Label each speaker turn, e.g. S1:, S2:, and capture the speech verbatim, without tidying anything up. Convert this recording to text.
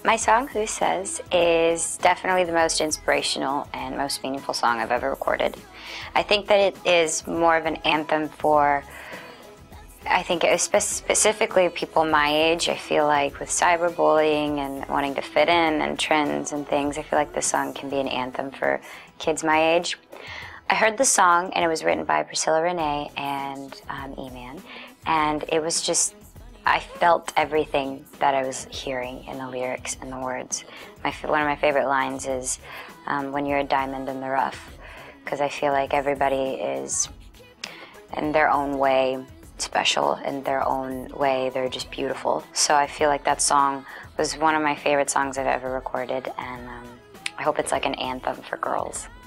S1: My song, Who Says, is definitely the most inspirational and most meaningful song I've ever recorded. I think that it is more of an anthem for, I think it was spe specifically people my age. I feel like with cyberbullying and wanting to fit in and trends and things, I feel like this song can be an anthem for kids my age. I heard the song, and it was written by Priscilla Renee and um, E-Man, and it was just, I felt everything that I was hearing in the lyrics and the words. My, one of my favorite lines is, um, when you're a diamond in the rough, because I feel like everybody is, in their own way, special. In their own way, they're just beautiful. So I feel like that song was one of my favorite songs I've ever recorded, and um, I hope it's like an anthem for girls.